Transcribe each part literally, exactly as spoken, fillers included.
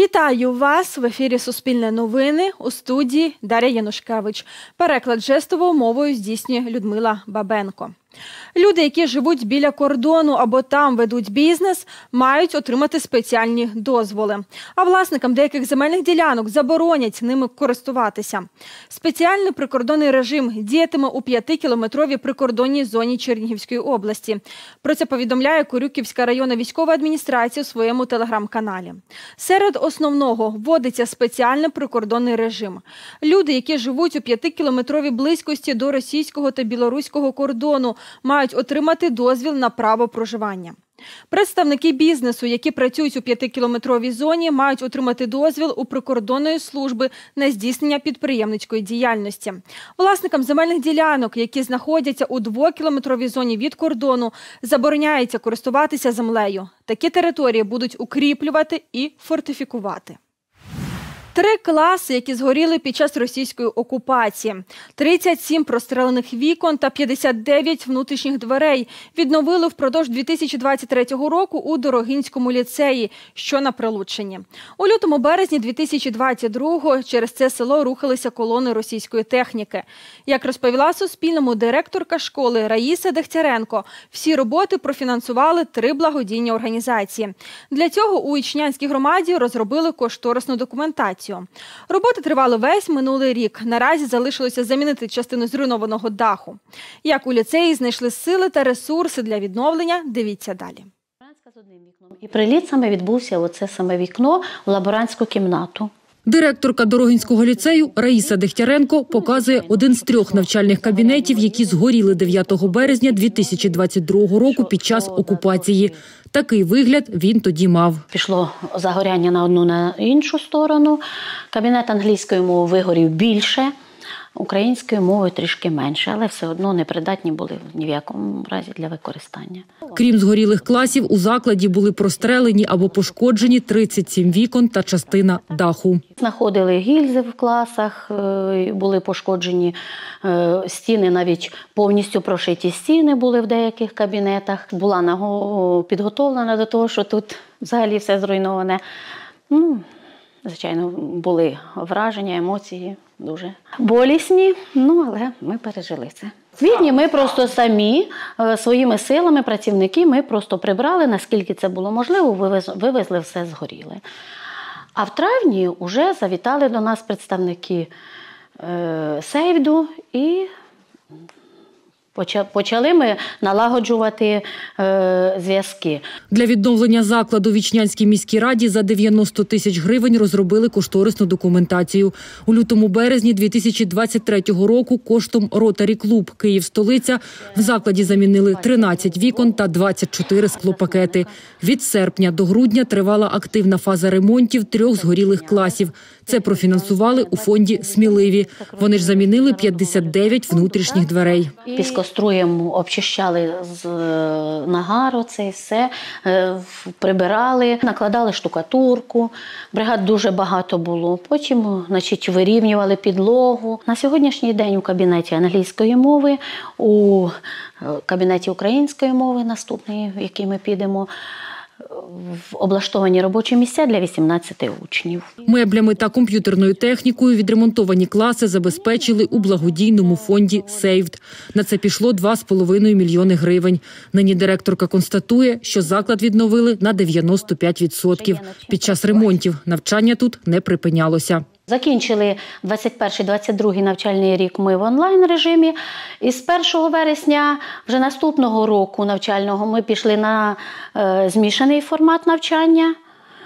Вітаю вас! В ефірі «Суспільне новини», у студії Дар'я Янушкевич. Переклад жестовою мовою здійснює Людмила Бабенко. Люди, які живуть біля кордону або там ведуть бізнес, мають отримати спеціальні дозволи. А власникам деяких земельних ділянок заборонять ними користуватися. Спеціальний прикордонний режим діятиме у п'ятикілометровій прикордонній зоні Чернігівської області. Про це повідомляє Корюківська районна військова адміністрація у своєму телеграм-каналі. Серед основного вводиться спеціальний прикордонний режим. Люди, які живуть у п'ятикілометровій близькості до російського та білоруського кордону, мають отримати дозвіл на право проживання. Представники бізнесу, які працюють у п'ятикілометровій зоні, мають отримати дозвіл у прикордонної служби на здійснення підприємницької діяльності. Власникам земельних ділянок, які знаходяться у двокілометровій зоні від кордону, забороняється користуватися землею. Такі території будуть укріплювати і фортифікувати. Три класи, які згоріли під час російської окупації, тридцять сім прострелених вікон та п'ятдесят дев'ять внутрішніх дверей відновили впродовж дві тисячі двадцять третього року у Дорогинському ліцеї, що на Прилуччині. У лютому-березні дві тисячі двадцять другого через це село рухалися колони російської техніки. Як розповіла Суспільному директорка школи Раїса Дегтяренко, всі роботи профінансували три благодійні організації. Для цього у Ічнянській громаді розробили кошторисну документацію. Роботи тривали весь минулий рік. Наразі залишилося замінити частину зруйнованого даху. Як у ліцеї знайшли сили та ресурси для відновлення, дивіться далі. І приліт саме відбувся оце саме вікно в лаборантську кімнату. Директорка Дорогинського ліцею Раїса Дегтяренко показує один з трьох навчальних кабінетів, які згоріли дев'ятого березня дві тисячі двадцять другого року під час окупації. Такий вигляд він тоді мав. Пішло загоряння на одну, на іншу сторону. Кабінет англійської мови вигорів більше, українською мовою трішки менше, але все одно непридатні були ні в якому разі для використання. Крім згорілих класів, у закладі були прострелені або пошкоджені тридцять сім вікон та частина даху. Знаходили гільзи в класах, були пошкоджені стіни, навіть повністю прошиті стіни були в деяких кабінетах. Була підготовлена до того, що тут взагалі все зруйноване. Ну, звичайно, були враження, емоції дуже болісні, ну, але ми пережили це. В квітні ми просто самі, своїми силами, працівники, ми просто прибрали, наскільки це було можливо, вивезли все згоріле. А в травні вже завітали до нас представники Сейвду і почали ми налагоджувати е, зв'язки. Для відновлення закладу в Ічнянській міській раді за дев'яносто тисяч гривень розробили кошторисну документацію. У лютому-березні дві тисячі двадцять третього року коштом Ротарі Клуб «Київ-столиця» в закладі замінили тринадцять вікон та двадцять чотири склопакети. Від серпня до грудня тривала активна фаза ремонтів трьох згорілих класів. Це профінансували у фонді «Сміливі». Вони ж замінили п'ятдесят дев'ять внутрішніх дверей. Піскоструєм обчищали з нагару це все, прибирали, накладали штукатурку. Бригад дуже багато було. Потім, значить, вирівнювали підлогу. На сьогоднішній день у кабінеті англійської мови, у кабінеті української мови наступний, в який ми підемо, облаштовані робочі місця для вісімнадцяти учнів. Меблями та комп'ютерною технікою відремонтовані класи забезпечили у благодійному фонді «Сейвд». На це пішло два з половиною мільйони гривень. Нині директорка констатує, що заклад відновили на дев'яносто п'ять відсотків. Під час ремонтів навчання тут не припинялося. Закінчили двадцять перший двадцять другий навчальний рік ми в онлайн-режимі. І з першого вересня вже наступного року навчального ми пішли на е, змішаний формат навчання.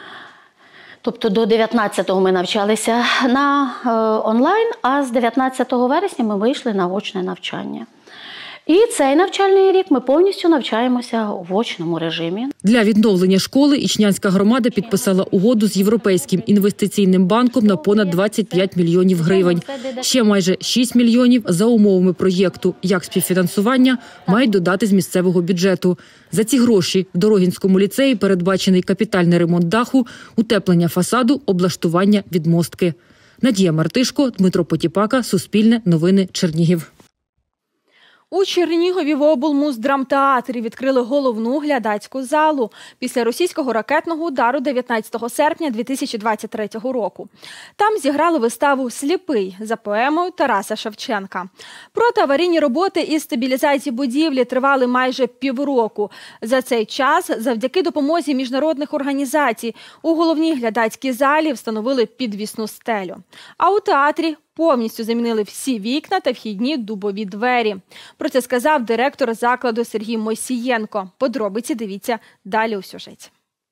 Тобто до дев'ятнадцятого ми навчалися на е, онлайн, а з дев'ятнадцятого вересня ми вийшли на очне навчання. І цей навчальний рік ми повністю навчаємося в очному режимі. Для відновлення школи Ічнянська громада підписала угоду з Європейським інвестиційним банком на понад двадцять п'ять мільйонів гривень. Ще майже шість мільйонів за умовами проєкту «Як співфінансування» мають додати з місцевого бюджету. За ці гроші в Дорогинському ліцеї передбачений капітальний ремонт даху, утеплення фасаду, облаштування відмостки. Надія Мартишко, Дмитро Потіпака, Суспільне новини, Чернігів. У Чернігові в облмуздрамтеатрі відкрили головну глядацьку залу після російського ракетного удару дев'ятнадцятого серпня дві тисячі двадцять третього року. Там зіграли виставу «Сліпий» за поемою Тараса Шевченка. Протиаварійні роботи із стабілізації будівлі тривали майже півроку. За цей час, завдяки допомозі міжнародних організацій, у головній глядацькій залі встановили підвісну стелю. А у театрі повністю замінили всі вікна та вхідні дубові двері. Про це сказав директор закладу Сергій Мойсієнко. Подробиці дивіться далі у сюжеті.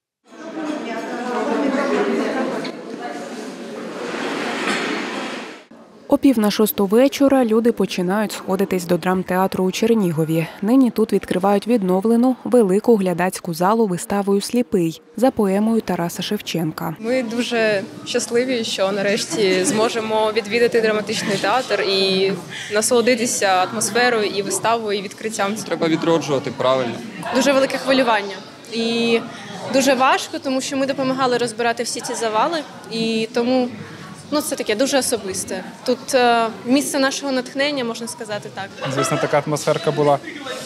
О пів на шосту вечора люди починають сходитись до драмтеатру у Чернігові. Нині тут відкривають відновлену велику глядацьку залу виставою «Сліпий» за поемою Тараса Шевченка. Ми дуже щасливі, що нарешті зможемо відвідати драматичний театр і насолодитися атмосферою, і виставою, і відкриттям. Треба відроджувати правильно. Дуже велике хвилювання. І дуже важко, тому що ми допомагали розбирати всі ці завали. І тому ну, це таке дуже особисте. Тут е, місце нашого натхнення, можна сказати так. Звісно, така атмосферка була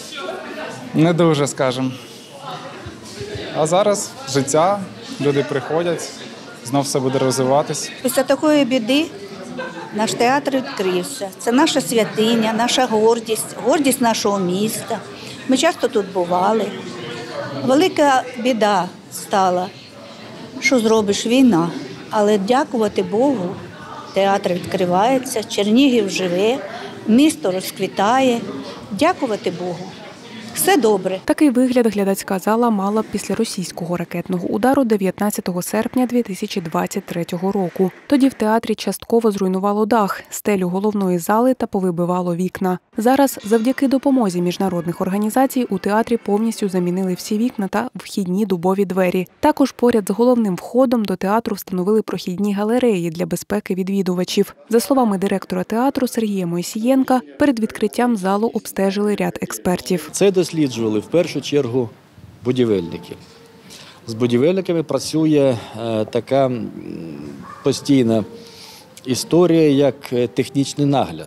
не дуже, скажімо. А зараз життя, люди приходять, знов все буде розвиватись. Після такої біди наш театр відкрився. Це наша святиня, наша гордість, гордість нашого міста. Ми часто тут бували. Велика біда стала. Що зробиш? Війна. Але дякувати Богу, театр відкривається, Чернігів живе, місто розквітає. Дякувати Богу. Все добре. Такий вигляд глядацька зала мала після російського ракетного удару дев'ятнадцятого серпня дві тисячі двадцять третього року. Тоді в театрі частково зруйнувало дах, стелю головної зали та повибивало вікна. Зараз, завдяки допомозі міжнародних організацій, у театрі повністю замінили всі вікна та вхідні дубові двері. Також поряд з головним входом до театру встановили прохідні галереї для безпеки відвідувачів. За словами директора театру Сергія Мойсієнка, перед відкриттям залу обстежили ряд експертів. Це досліджували в першу чергу будівельники. З будівельниками працює е, така постійна історія, як технічний нагляд.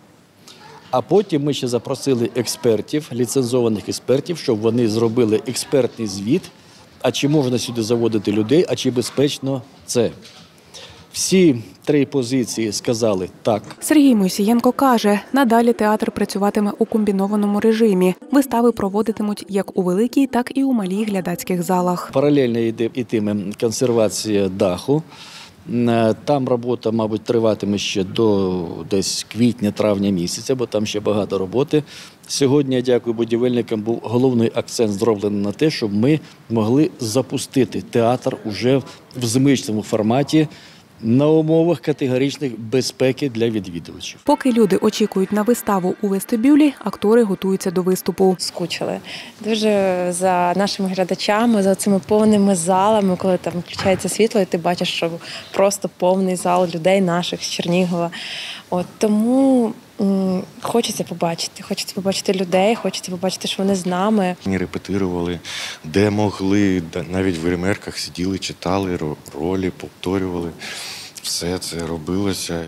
А потім ми ще запросили експертів, ліцензованих експертів, щоб вони зробили експертний звіт, а чи можна сюди заводити людей, а чи безпечно це. Всі три позиції сказали «так». Сергій Мойсієнко каже, надалі театр працюватиме у комбінованому режимі. Вистави проводитимуть як у великій, так і у малій глядацьких залах. Паралельно йтиме консервація даху. Там робота, мабуть, триватиме ще до десь квітня-травня місяця, бо там ще багато роботи. Сьогодні, я дякую будівельникам, був головний акцент зроблений на те, щоб ми могли запустити театр уже в звичному форматі, на умовах категоричних безпеки для відвідувачів. Поки люди очікують на виставу у вестибюлі, актори готуються до виступу. Скучили дуже за нашими глядачами, за цими повними залами, коли там включається світло, і ти бачиш, що просто повний зал людей наших з Чернігова. От тому м, хочеться побачити, хочеться побачити людей, хочеться побачити, що вони з нами. Вони репетирували, де могли, навіть в гримерках сиділи, читали ролі, повторювали. Все це робилося.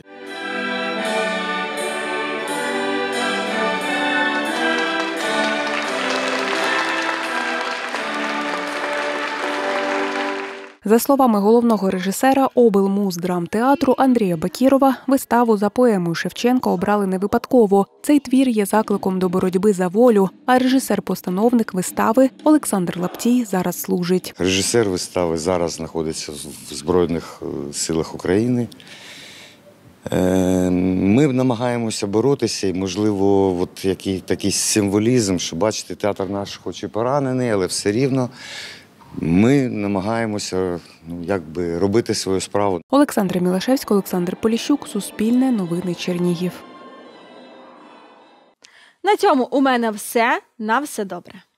За словами головного режисера облмуздрамтеатру Андрія Бакірова, виставу за поемою Шевченка обрали не випадково. Цей твір є закликом до боротьби за волю, а режисер-постановник вистави Олександр Лаптій зараз служить. Режисер вистави зараз знаходиться в Збройних силах України. Ми намагаємося боротися і, можливо, от який такий символізм, що, бачите, театр наш хоч і поранений, але все рівно ми намагаємося, ну, якби робити свою справу. Олександра Мілашевська, Олександр Поліщук, Суспільне, Новини Чернігів. На цьому у мене все. На все добре.